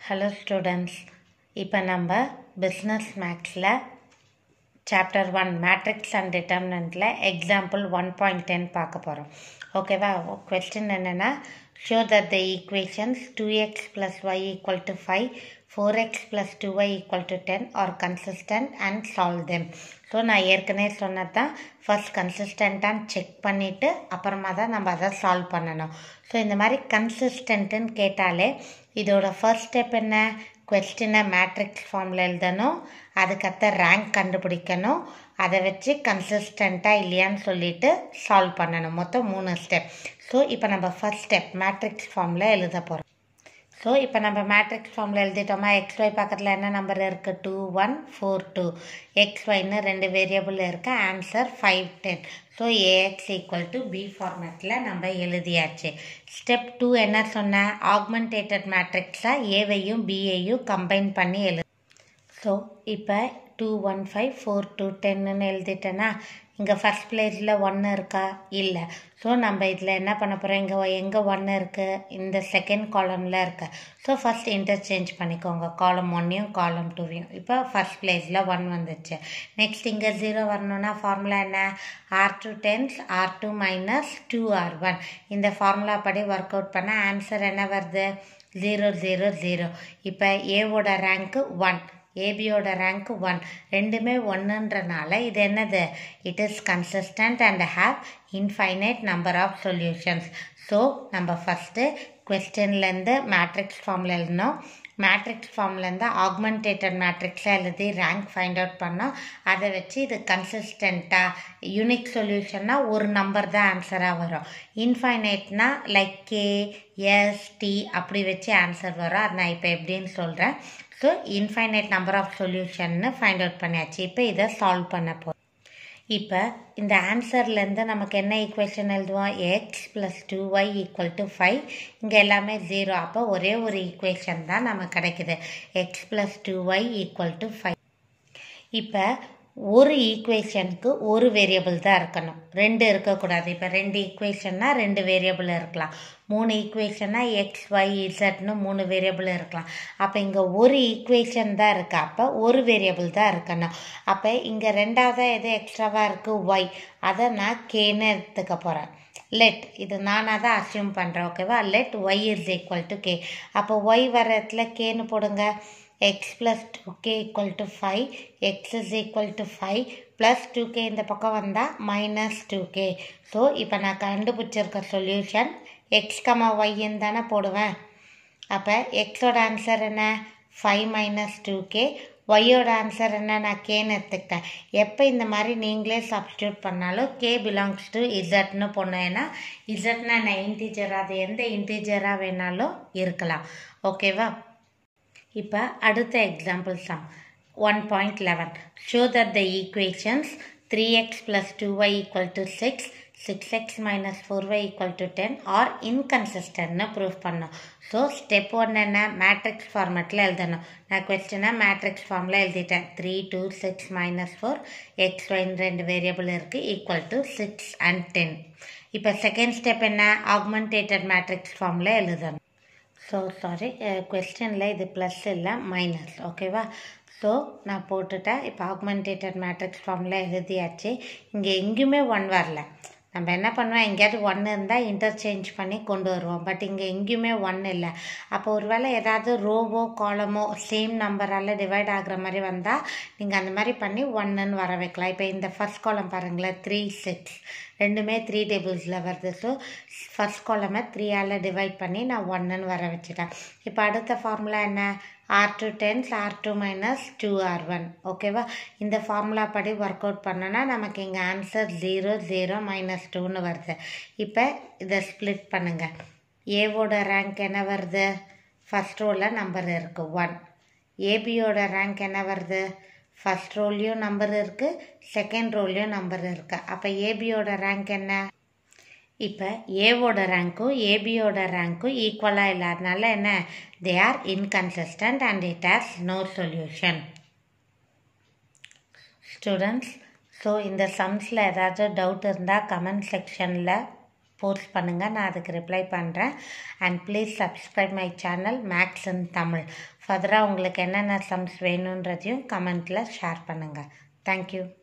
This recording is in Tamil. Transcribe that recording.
Hello students, இப்போ நம்ம business mathsல chapter 1 matrix and determinantல example 1.10 பார்க்க போறோம். ஓகேவா? question என்னன்னா show that the equations 2x plus y equal to 5, 4x plus 2y equal to 10 are consistent and solve them. So நான் ஏற்கனவே சொன்னதான் ஃபர்ஸ்ட் கன்சிஸ்டண்ட்டான்னு செக் பண்ணிவிட்டு அப்புறமா தான் நம்ம அதை சால்வ் பண்ணணும். ஸோ இந்த மாதிரி கன்சிஸ்டன்ட்டுன்னு கேட்டாலே இதோட ஃபர்ஸ்ட் ஸ்டெப் என்ன? கொஸ்டினை மேட்ரிக்ஸ் ஃபார்மில் எழுதணும், அதுக்கடுத்த ரேங்க் கண்டுபிடிக்கணும், அதை வச்சு கன்சிஸ்டண்ட்டாக இல்லையான்னு சொல்லிட்டு சால்வ் பண்ணணும். மொத்தம் 3 ஸ்டெப். ஸோ இப்போ நம்ம ஃபர்ஸ்ட் ஸ்டெப் மேட்ரிக்ஸ் ஃபார்மில் எழுத போகிறோம். ஸோ இப்போ நம்ம மேட்ரிக்ஸ் ஃபார்மில் எழுதிட்டோமா? XY பக்கத்தில் என்ன நம்பர் இருக்குது? 2 1 4 2. XYன்னு 2 வேரியபிள் இருக்குது. Answer 5 10. So AX equal to B ஃபார்மேட்டில் நம்ம எழுதியாச்சு. ஸ்டெப் 2 என்ன சொன்ன? ஆக்மெண்டேட்டட் மேட்ரிக்ஸாக ஏவையும் பியையும் கம்பைன் பண்ணி எழுது. ஸோ இப்போ 2 1 5 4 2 10ன்னு எழுதிட்டேன்னா இங்கே ஃபஸ்ட் பிளேஸில் 1 இருக்கா? இல்லை. ஸோ நம்ம இதில் என்ன பண்ண போகிறோம்? எங்கே 1 இருக்குது? இந்த செகண்ட் காலமில் இருக்கு. ஸோ ஃபஸ்ட் இன்டர்சேஞ்ச் பண்ணிக்கோங்க, காலம் 1ஐயும் காலம் 2ஐயும். இப்போ ஃபஸ்ட் பிளேஸில் 1 வந்துச்சு. நெக்ஸ்ட் இங்கே 0 வரணும்னா ஃபார்முலா என்ன? R2 10 R2 minus 2R1. இந்த ஃபார்முலா படி ஒர்க் அவுட் பண்ண ஆன்சர் என்ன வருது? 0 0 0. இப்போ ஏவோட ரேங்க்கு 1, ஏபியோட ரேங்க் 1, ரெண்டுமே 1ன்றனால இது என்னது? It is consistent and have infinite number of solutions. So நம்ம ஃபஸ்ட்டு கொஸ்டின்லேருந்து மேட்ரிக்ஸ் ஃபார்மில் எழுதணும். மேட்ரிக்ஸ் ஃபார்ம்லேருந்து ஆக்மெண்டேட்டட் மேட்ரிக்ஸாக எழுதி ரேங்க் ஃபைண்ட் அவுட் பண்ணோம். அதை வச்சு இது கன்சிஸ்டண்ட்டாக யூனிக் சொல்யூஷன்னா ஒரு நம்பர் தான் ஆன்சராக வரும். இன்ஃபைனைட்னா லைக் K S T அப்படி வச்சு ஆன்சர் வரும். அது நான் இப்போ எப்படின்னு சொல்கிறேன். ஸோ இன்ஃபைனைட் நம்பர் ஆஃப் சொல்யூஷன்னு ஃபைண்ட் அவுட் பண்ணியாச்சு. இப்போ இதை சால்வ் பண்ண போகிறோம். இப்போ இந்த ஆன்சர்லேருந்து நமக்கு என்ன ஈக்குவேஷன் எழுதுவோம்? X plus 2y equal to 5. இங்கே எல்லாமே 0. அப்போ ஒரே ஒரு ஈக்குவேஷன் தான் நமக்கு கிடைக்குது. X plus 2y equal to 5. இப்போ ஒரு ஈக்குவேஷனுக்கு ஒரு வேரியபிள் தான் இருக்கணும், 2 இருக்கக்கூடாது. இப்போ 2 ஈக்குவேஷன்னா 2 வேரியபிள் இருக்கலாம். 3 ஈக்குவேஷன்னா எக்ஸ் ஒய் இசட்னு 3 வேரியபிள் இருக்கலாம். அப்போ இங்கே ஒரு ஈக்குவேஷன் தான் இருக்குது. அப்போ ஒரு வேரியபிள் தான் இருக்கணும். அப்போ இங்கே ரெண்டாவதாக எது எக்ஸ்ட்ராவாக இருக்குது? ஒய். அதை நான் கேன்னு எடுத்துக்க போகிறேன். லெட், இது நானாக தான் அசியூம் பண்ணுறேன். ஓகேவா? Let y is equal to k. அப்போ ஒய் வர இடத்துல கேன்னு போடுங்க. x plus 2k equal to 5, x is equal to 5 plus 2k இந்த பக்கம் வந்தால் minus 2k. ஸோ இப்போ நான் கண்டுபிடிச்சிருக்க சொல்யூஷன் x, y தானே போடுவேன். அப்போ எக்ஸோட ஆன்சர் என்ன? 5 minus 2k. ஒய்யோட ஆன்சர் என்ன? நான் கேன்னு எடுத்துக்கிட்டேன். எப்போ இந்த மாதிரி நீங்களே சப்ஸ்டியூட் பண்ணாலும் k belongs to zன்னு போனோம். ஏன்னா zன்னா நான் இன்டீஜர், அது எந்த இன்டீஜராக வேணாலும் இருக்கலாம். ஓகேவா? இப்போ அடுத்த example sum 1.11. Show that the equations 3x plus 2y equal to 6, 6x minus 4y equal to 10 are இன்கன்சிஸ்டன்ட்னு ப்ரூவ் பண்ணோம். ஸோ ஸ்டெப் 1 என்ன? மேட்ரிக்ஸ் ஃபார்மேட்டில் எழுதணும். நான் கொஸ்டினை மேட்ரிக்ஸ் ஃபார்மில் எழுதிட்டேன். 3 2 6 minus 4 x y 2 வேரியபிள் இருக்குது ஈக்குவல் டு 6 and 10. இப்போ செகண்ட் ஸ்டெப் என்ன? ஆக்மெண்டேட்டட் மேட்ரிக்ஸ் ஃபார்மில் எழுதணும். ஸோ சாரி, கொஸ்டினில் இது ப்ளஸ் இல்லை மைனஸ். ஓகேவா? ஸோ நான் போட்டுட்டேன். இப்போ ஆக்மெண்டேட்டட் மேட்ரிக்ஸ் ஃபார்மில் எழுதியாச்சு. இங்கே எங்கேயுமே 1 வரல. நம்ம என்ன பண்ணுவோம்? எங்கேயாவது 1 இருந்தால் இன்டர்சேஞ்ச் பண்ணி கொண்டு வருவோம். பட் இங்கே எங்கேயுமே 1 இல்லை. அப்போ ஒருவேளை ஏதாவது ரோவோ காலமோ சேம் நம்பரால் டிவைட் ஆகிற மாதிரி வந்தால் நீங்கள் அந்த மாதிரி பண்ணி 1ன்னு வர வைக்கலாம். இப்போ இந்த ஃபர்ஸ்ட் காலம் பாருங்களேன், 3 6 ரெண்டுமே 3 டேபிள்ஸில் வருது. ஸோ ஃபர்ஸ்ட் காலமை 3ஆல் டிவைட் பண்ணி நான் 1ன்னு வர வச்சுட்டேன். இப்போ அடுத்த ஃபார்முலா என்ன? R2 10 R2 minus 2R1. ஓகேவா? இந்த ஃபார்முலா படி ஒர்க் அவுட் பண்ணோன்னா நமக்கு இங்கே ஆன்சர் 0 0 minus 2ன்னு வருது. இப்போ இதை ஸ்ப்ளிட் பண்ணுங்கள். ஏவோட ரேங்க் என்ன வருது? ஃபஸ்ட் ரோவில் நம்பர் இருக்குது 1. ஏபியோட ரேங்க் என்ன வருது? ஃபஸ்ட் ரோல்லையும் நம்பர் இருக்குது, செகண்ட் ரோல்லையும் நம்பர் இருக்குது. அப்போ ஏபியோட ரேங்க் என்ன? இப்போ ஏவோட ரேங்க்கும் ஏபியோட ரேங்க்கும் ஈக்குவலாக இல்லை. அதனால என்ன? They are inconsistent and it has no solution. Students, so இந்த சம்ஸில் ஏதாச்சும் டவுட் இருந்தால் கமெண்ட் செக்ஷனில் போஸ்ட் பண்ணுங்கள், நான் அதுக்கு ரிப்ளை பண்ணுறேன். And please subscribe my channel maths in Tamil. ஃபர்தராக உங்களுக்கு என்னென்ன சம்ஸ் வேணுன்றதையும் கமெண்ட்டில் ஷேர் பண்ணுங்கள். தேங்க்யூ.